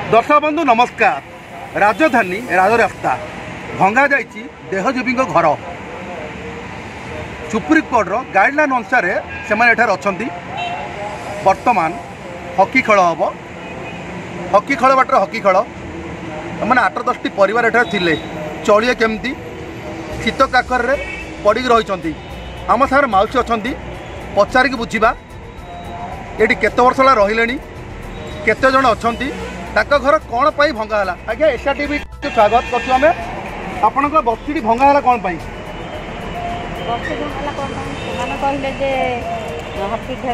दर्शक बंधु नमस्कार। राजधानी राजरास्ता भंगा जाइछि देहजीवी घर। सुप्रीमकोर्टर गाइडलाइन अनुसार से अच्छा वर्तमान हकी खेल हम हकी खेल बाटर हकी खेल मैंने 8-10टी परिवार एठार थिले चलिए केमती शीत काकर पड़ रही आम सागर माउसी अच्छा पचारिक बुझा ये केत वर्ष रही केते जन अच्छा घर कौन पाई भंगा है। आज्ञा एशिया टीवी स्वागत करें आपण बस्ती भंगा है कौन पाई कहले जे हकी खेल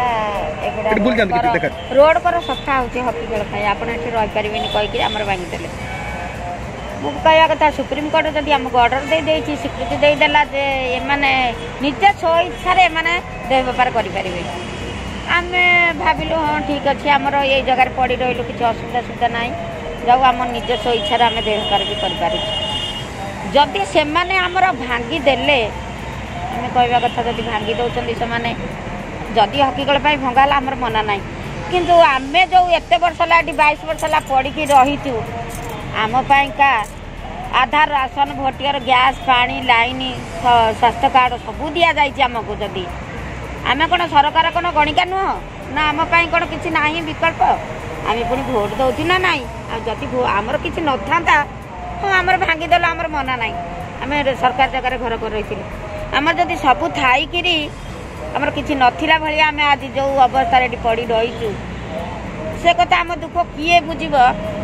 रोड पर सफा हो हकी खेल आप रही कहीकि आम भांगीदे मुझे कहवा कथा सुप्रीमकोर्ट जदि आमको ऑर्डर दे स्वीकृति देदेला जे एमाने निज स्व इच्छा देह बेपार करें आम भाविलु हाँ ठीक अच्छे आमर ये जगार पड़ रही किसी असुविधा सुविधा ना जाऊ आम निज स्व इच्छा आम देह बेपार भी करें जदि से भांगीदे आम कहवा कथा जदि भांगी दौरान से जदि हकी खेल भंगा आमर मना ना किंतु आम जो एत वर्ष है 22 वर्ष है पड़ी रहीचु आमपाइका आधार राशन भोटर गैस पानी लाइन स्वास्थ्य कार्ड सबू दि जाइए आमको जदि आम कौन सरकार कौन गणिका नुह ना आमपाई कौन किसी ना विकल्प आम पुणी भोट दौचु ना ना जदि आमर किसी न था हाँ आमर भांगीदेल आमर मना ना आम सरकार जगह घर कर रही आमर जदि सबू थी आमर किसी नथिला भाया आम आज जो अवस्था पड़ी रहीचु से कथा आम दुख किए बुझब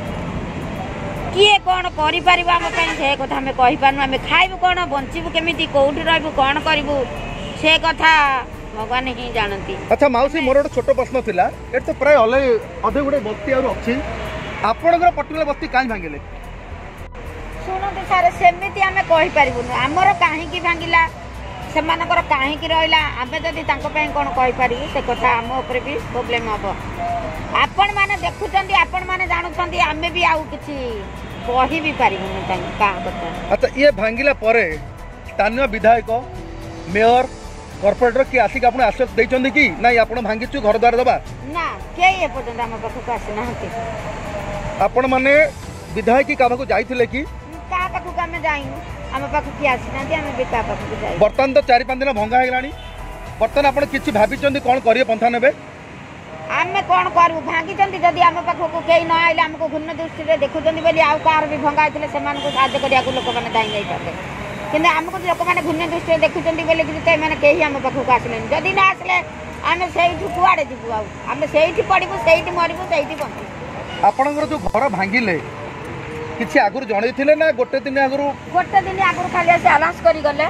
किए कौन कर से कथा आम कहीपारू आम खाइबू कौन बचबू केमी कौटी रही कौन करूँ से कथा भगवान ही जानती। अच्छा माउसी मोर गोटे छोट प्रश्न थिला ए तो प्राय अधे गोटे बस्ती अच्छी आपणकर पर्टिकुलर बस्ती कहीं भांगिले शुणु सारे सेमती आम कहीपरूँ आमर कहीं भांगिला से कहीं रहा आम जदि कौन कहीपर से कथा आम उपर भी प्रोब्लेम हम आपण मैंने देखुं आपण मैंने जानुं आम भी आउ कि कही भी पारूँ क्या कथा। अच्छा ये भांगिला परे स्थानीय विधायक मेयर कॉर्पोरेटर किए आसिक आप आश्वास देते कि ना आप भांगीचु घर द्वार दबा ना कई एपर्तंत आम पाखक आसीना आपण मैंने विधायक क्या जाइए कि क्या पाखक आम जाइनु आम पाख किए आसीना आम भी क्या पाखक जाए बर्तमान तो 4-5 दिन भंगा है बर्तमान आप किसी भाई कौन करेंगे पंथा ने आम कौन करूँ भांगी जदि आम पाखक कई न आइले आमको घूर्ण दृष्टि देखुं बोली आउ कार भी भंगा होते से साहय करने लोक मैंने दाई नहीं पारे कि आमको लोक मैंने घूर्ण दृष्टि देखुं बोली कहीं आम पाखक आसले जदि न आसले आम से कुआड़े जीवु आम से पड़ू से मरबू से बचू। आपणकर जो घर भांगिले किसी आगुरी जन ना गोटे दिन आगुरी खाली आसी आनाउंस कर गले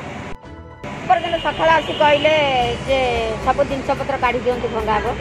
सकाल आसी कहले जे सब जिनस पत्र काढ़ी दिंतु भंगा हम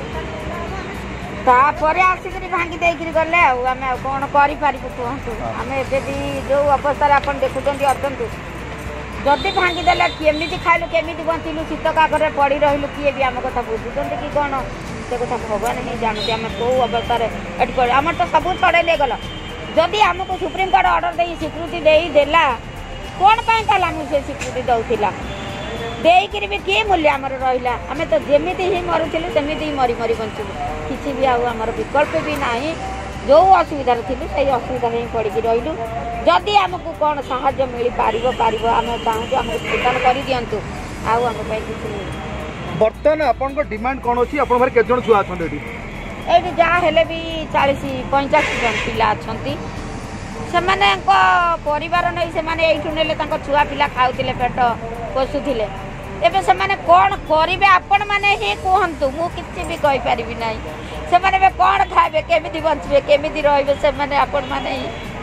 तापर आसिक भांगी देकर गले आम कौन करूँ कहतु आम एबी जो अवस्था आप देखुं अटंतु जदि भांगीदे केमी खाइलु केमी बंचलु शीत काकर पड़ी रही किए भी आम कथा बुझुं कि कौन से कथा भगवान ही जानते आम कौ अवस्था आम तो सब छड़े गल जदि आमको सुप्रीमकोर्ट ऑर्डर दे स्वीकृति देला कौन पाई आमको से स्वीकृति दौला देकर भी किए मूल्य आमर रहा आम तो जमी ही मरुलु सेमती ही मरी मरी बचुलु किसी भी आमर विकल्प भी ना जो असुविधा थी से असुविधा ही पड़ी रही जदि आमको कौन साहाय्य मिल पार आम चाहूँ आमको प्रदान कर दिंतु आम किसी बर्तमान आप डिमांड कौन अच्छी आप केत जन छुआ अच्छा ये जहाँ हेले भी 40-50 जन पिला अच्छा से परिवार नहीं से नेले छुआ पिला खाऊले पेट पोषुले एवं से कौन करेंगे आपण मैंने ही कहतु मुझे भी कहीपर ना से कौन खाए केमी बचे केमी रे आपण मैंने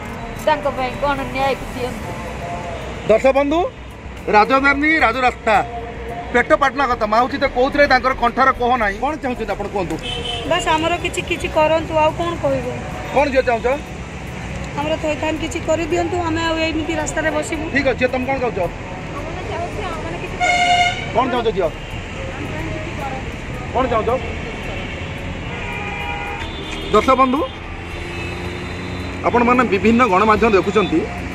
कौन न्याय दिखाँ। दर्शक बंधु राजधानी राजरास्ता पेट पाटना कथा माउसी तो कौन कंठार कह ना कौन चाहते आप कहतु बस आमर किसी करंतु आ कौन कह कौन झील चाहो आमर थैथान किसी कर दिंतु आम आमती रास्तार बसबू ठीक अच्छे तुम कौन चाहो कौन चाहो झील कौन चाहो दर्शक बंधु आपण मैंने विभिन्न गणमाध्यम देखुं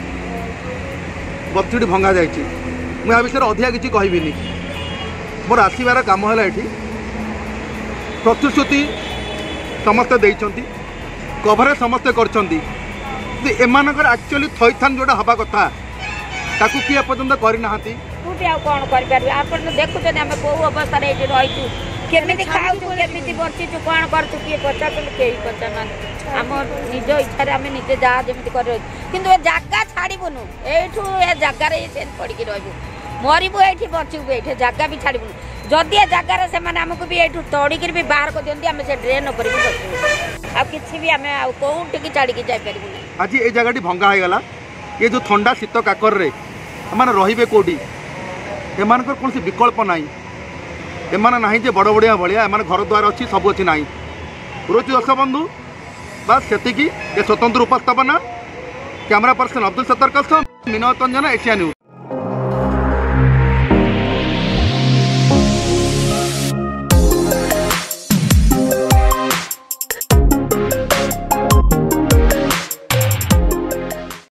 बस्ती भंगा जाइए मुझे विषय अधिका किसी कहबी मोर आसबार कम है ये प्रतिश्रुति समस्त कभरेज समस्ते करछंती एमानकर एक्चुअली थैथान जोड़ा हवा कथा ताकू किए पर्यंत करनाहांती कोठी आ कोन कर परबे आपण देखुछन हम को अवस्था रे रहिछु केमिति खाउछु केमिति बरछिछु कोन करछु किए पचा तो केही पचा मान हम निज इच्छा रे हम निजे जा जेमिति कर किंतु ए जागा छाड़ीबुनु एठू ए जागा रे सेन पड़ी के रहबु मरिबु एठी बरछिबु एठी जागा भी छाड़ीबुनु जदि ए जागा रे से माने हमकु भी एठू तोड़ी के भी बाहर को दियंती हम से ड्रेन ऊपर भी बसु आ किछि भी हम आ कोउठी की छाड़ी के जाय परबु नै आज ए जगहटी भंगा हो गला ये जो ठंडा शीत काकर रे एमाने रहिबे कोडी एमानकर कोनसी विकल्प नाही एमाने नाही जे बड़ बड़िया भलिया एमाने घर द्वार अछि सब अछि नाही रोचि दर्शक बंधु बस सेतिकी ये स्वतंत्र उपस्थापना कैमरा पर्सन अब्दुल सत्तार मीनोतंजन एशिया न्यूज।